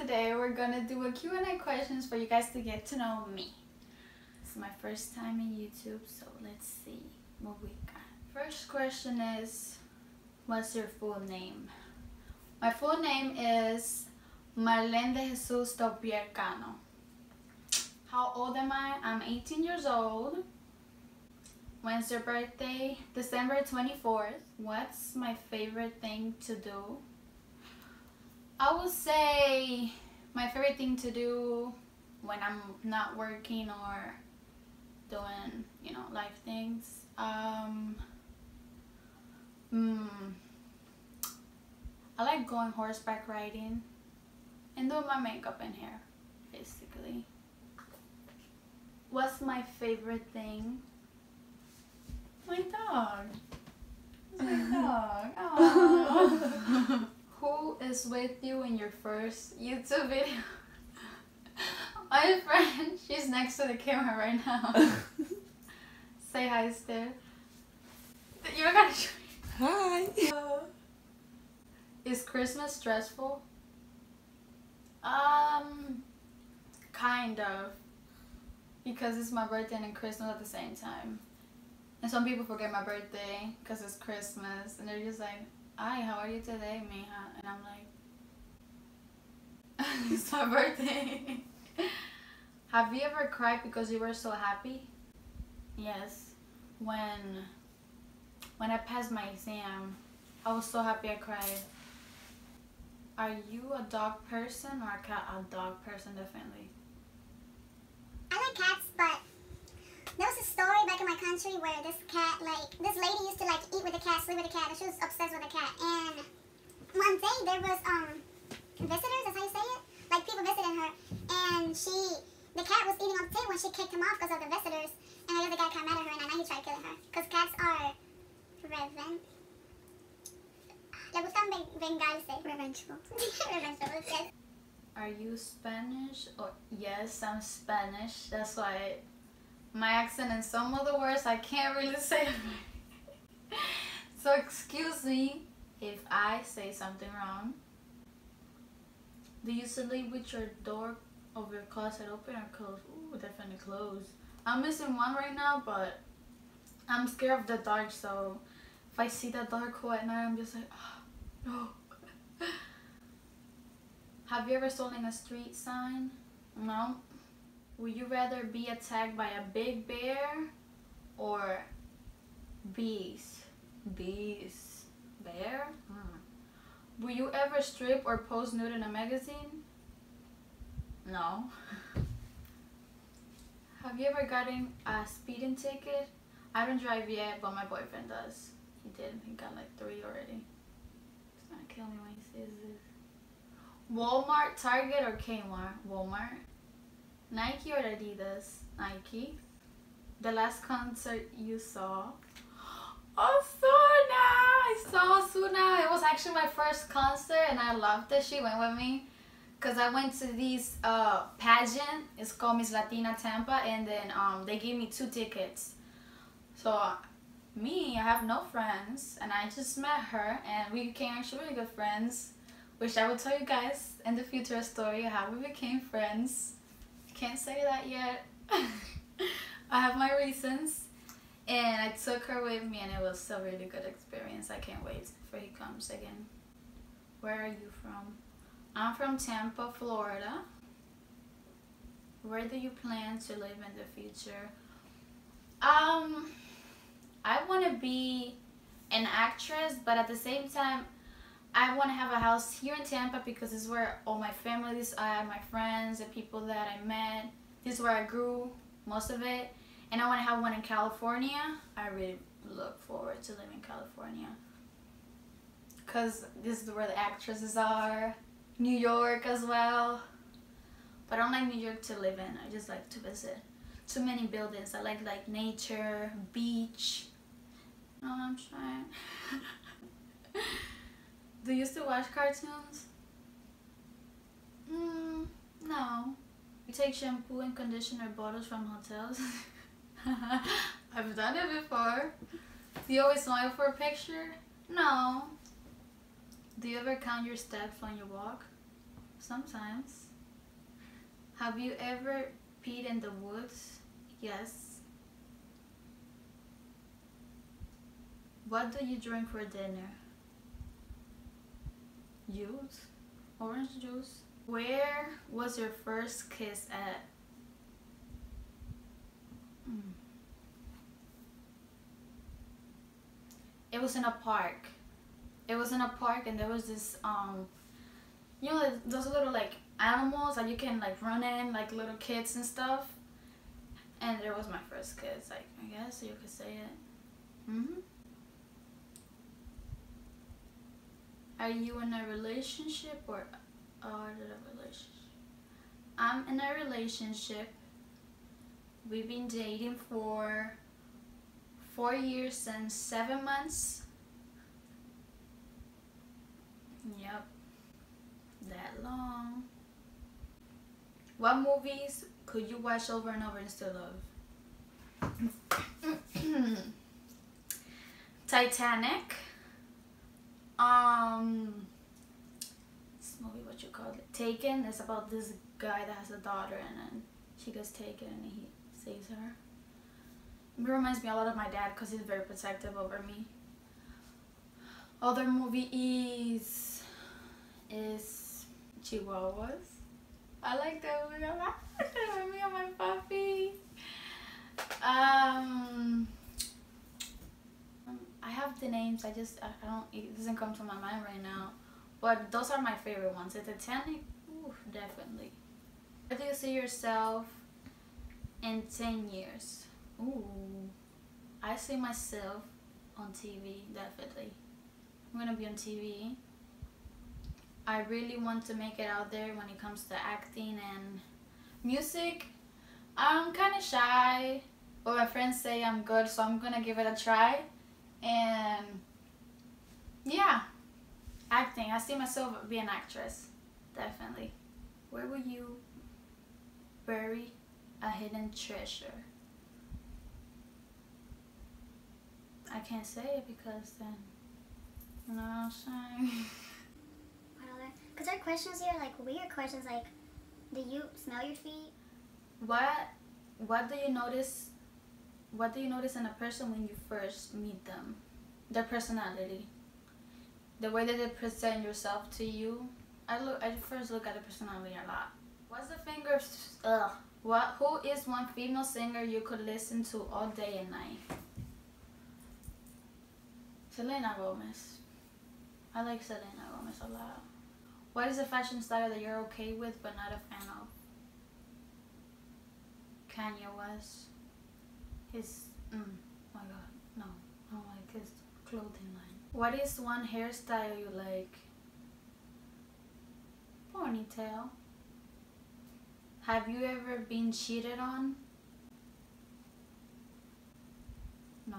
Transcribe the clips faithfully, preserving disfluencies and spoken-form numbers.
today we're gonna do a Q and A questions for you guys to get to know me. It's my first time in YouTube, so let's see what we got. First question is, what's your full name? My full name is Marlene de Jesus Topier Cano. How old am I? I'm eighteen years old. When's your birthday? December twenty-fourth. What's my favorite thing to do? I would say my favorite thing to do when I'm not working or doing, you know, life things. Um, mm, I like going horseback riding and doing my makeup and hair, basically. What's my favorite thing? My dog. My dog. Aww. Who is with you in your first YouTube video? My friend, she's next to the camera right now. Say hi, Steph. You gotta show me. Hi. Uh, is Christmas stressful? Um, kind of. Because it's my birthday and Christmas at the same time. And some people forget my birthday because it's Christmas. And they're just like, hi, how are you today, mija? And I'm like, it's my birthday. Have you ever cried because you were so happy? Yes. When when I passed my exam, I was so happy I cried. Are you a dog person or a cat? A dog person, definitely. I like cats, but there was a story back in my country where this cat, like, this lady used to, like, eat with the cat, sleep with the cat, and she was obsessed with the cat. And one day there was, um, visitors, that's how you say it? Like, people visiting her, and she, the cat was eating off the table, and she kicked him off because of the visitors. And I guess the guy got mad at her, and I know he tried killing her. Because cats are reven... Le gustan vengarse. Revengeful. Revengeful, yes. Are you Spanish? Or yes, I'm Spanish. That's why my accent and some of the words I can't really say. So excuse me if I say something wrong. Do you sleep with your door of your closet open or closed? Ooh, definitely closed. I'm missing one right now, but I'm scared of the dark, so if I see that dark hole at night, I'm just like, oh, no. Have you ever stolen a street sign? No. Would you rather be attacked by a big bear or bees? Bees. Bear? Hmm. Will you ever strip or pose nude in a magazine? No. Have you ever gotten a speeding ticket? I don't drive yet, but my boyfriend does. He did. He got like three already. He's gonna kill me when he sees this. Walmart, Target, or Kmart? Walmart. Nike or Adidas? Nike. The last concert you saw? Ozuna! I saw Ozuna. It was actually my first concert and I loved it. She went with me because I went to this uh, pageant. It's called Miss Latina Tampa, and then um, they gave me two tickets. So uh, me, I have no friends, and I just met her and we became actually really good friends, which I will tell you guys in the future story how we became friends. Can't say that yet. I have my reasons. And I took her with me and it was a really good experience. I can't wait for he comes again. Where are you from? I'm from Tampa, Florida. Where do you plan to live in the future? Um, I want to be an actress, but at the same time, I want to have a house here in Tampa because this is where all my family is at, my friends, the people that I met. This is where I grew, most of it. And I want to have one in California. I really look forward to living in California. Because this is where the actresses are. New York as well. But I don't like New York to live in. I just like to visit. Too many buildings. I like like nature, beach. You know what I'm trying? Do you still watch cartoons? Mm, no. You take shampoo and conditioner bottles from hotels? I've done it before. Do you always smile for a picture? No. Do you ever count your steps when you walk? sometimes. Have you ever peed in the woods? Yes. What do you drink for dinner? Juice. Orange juice. Where was your first kiss at? Mm. It was in a park. It was in a park, and there was this um you know those little like animals that you can like run in, like little kids and stuff. And there was my first kiss, like I guess you could say it. Mhm. Are you in a relationship or out of a relationship? I'm in a relationship. We've been dating for four years and seven months. Yep, that long. What movies could you watch over and over and still love? Titanic. Um, this movie, what you call it? Taken. It's about this guy that has a daughter, and then she gets taken, and he saves her. It reminds me a lot of my dad because he's very protective over me. Other movie is is Chihuahuas. I like that movie a lot. Me and my puppy. Um, I have the names. I just I, I don't. It doesn't come to my mind right now. But those are my favorite ones. The Titanic, ooh, definitely. Where do you see yourself in ten years? Ooh, I see myself on T V, definitely. I'm gonna be on T V. I really want to make it out there when it comes to acting and music. I'm kind of shy, but my friends say I'm good, so I'm gonna give it a try. And yeah, acting. I see myself being an actress, definitely. Where will you bury a hidden treasure? I can't say it because then, you know what I'm saying? Because our questions here are like weird questions, like, do you smell your feet? What, what do you notice, what do you notice in a person when you first meet them? Their personality. The way that they present yourself to you. I look, I first look at the personality a lot. What's the finger, ugh. What, who is one female singer you could listen to all day and night? Selena Gomez. I like Selena Gomez a lot. What is a fashion style that you're okay with but not a fan of? Kanye West. His, mm, my god, no. I don't like his clothing line. What is one hairstyle you like? Ponytail. Have you ever been cheated on? No.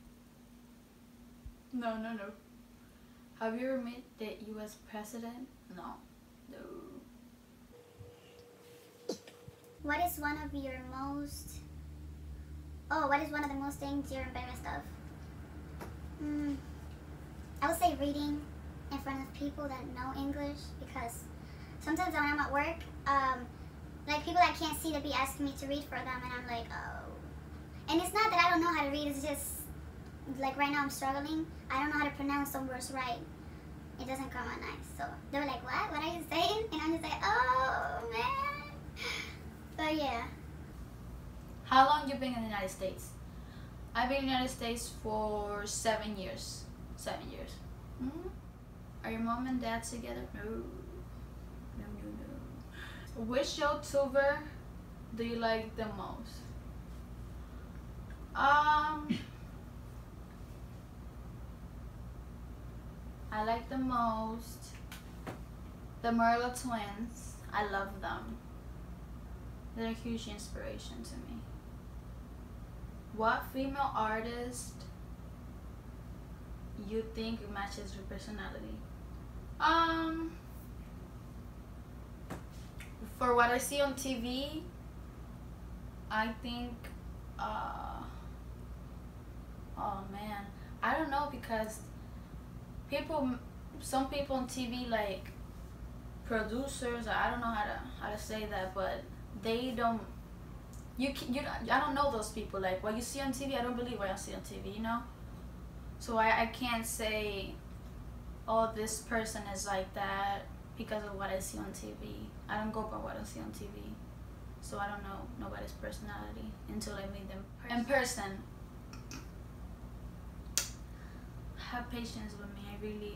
No, no, no. Have you ever met the U S president? No. No. What is one of your most... Oh, what is one of the most things you're embarrassed of? Hmm. I would say reading in front of people that know English, because sometimes when I'm at work, um, like people that can't see, they be asking me to read for them, and I'm like, oh. And it's not that I don't know how to read, it's just, like right now I'm struggling. I don't know how to pronounce some words right. It doesn't come out nice. So they're like, what? What are you saying? And I'm just like, oh, man. But yeah. How long you been in the United States? I've been in the United States for seven years. Seven years. Mm-hmm. Are your mom and dad together? No. No, no, no. Which YouTuber do you like the most? Um... I like the most the Merlo twins. I love them. They're a huge inspiration to me. What female artist you think matches your personality? Um, for what I see on T V, I think, uh, oh man, I don't know, because people, some people on T V like producers, I don't know how to how to say that, but they don't. You can, you I don't know those people. Like what you see on T V, I don't believe what I see on T V. You know. So I I can't say, oh, this person is like that because of what I see on T V. I don't go by what I see on T V. So I don't know nobody's personality until I meet them in person. Have patience with me. I really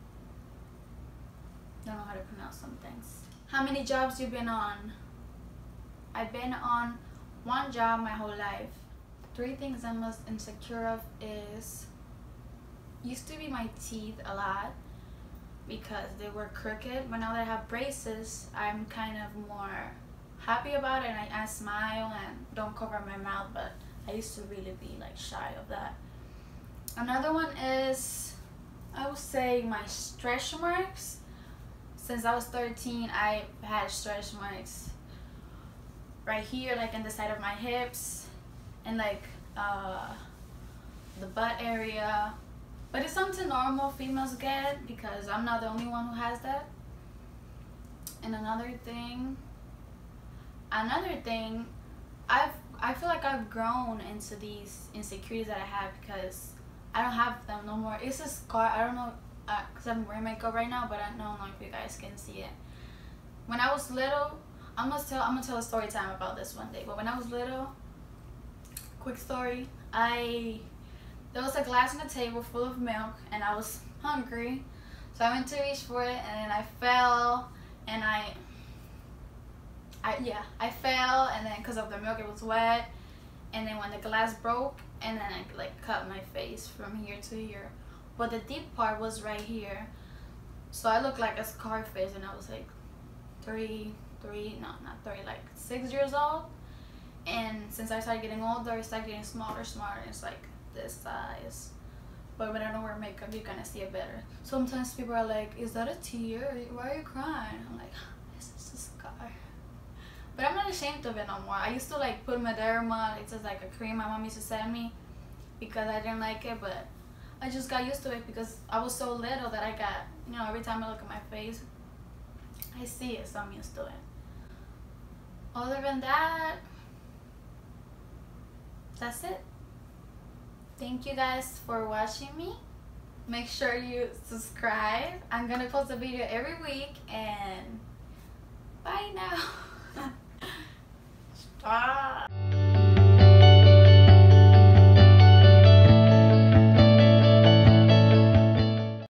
don't know how to pronounce some things. How many jobs you been on? I've been on one job my whole life. Three things I'm most insecure of is, used to be my teeth a lot because they were crooked, but now that I have braces, I'm kind of more happy about it, and I, I smile and don't cover my mouth, but I used to really be like shy of that. Another one is, I would say, my stretch marks. Since I was thirteen, I had stretch marks right here, like in the side of my hips, and like uh, the butt area. But it's something normal females get because I'm not the only one who has that. And another thing, another thing, I've I feel like I've grown into these insecurities that I have because I don't have them no more. It's a scar. I don't know, uh, cause I'm wearing makeup right now, but I don't know if you guys can see it. When I was little, I'm gonna tell I'm gonna tell a story time about this one day. But when I was little, quick story, I there was a glass on the table full of milk, and I was hungry, so I went to reach for it, and then I fell, and I. I, yeah, I fell, and then because of the milk it was wet, and then when the glass broke, and then I like cut my face from here to here, but the deep part was right here, so I looked like a scar face, and I was like three, three, no, not three, like six years old, and since I started getting older, it started getting smaller, smaller, and it's like this size, but when I don't wear makeup, you kind of see it better. Sometimes people are like, is that a tear? Why are you crying? I'm like, this is a scar. But I'm not ashamed of it no more. I used to like put Mederma, it's just like a cream my mom used to send me because I didn't like it, but I just got used to it because I was so little that I got, you know, every time I look at my face, I see it, so I'm used to it. Other than that, that's it. Thank you guys for watching me. Make sure you subscribe. I'm gonna post a video every week, and bye now. Stop.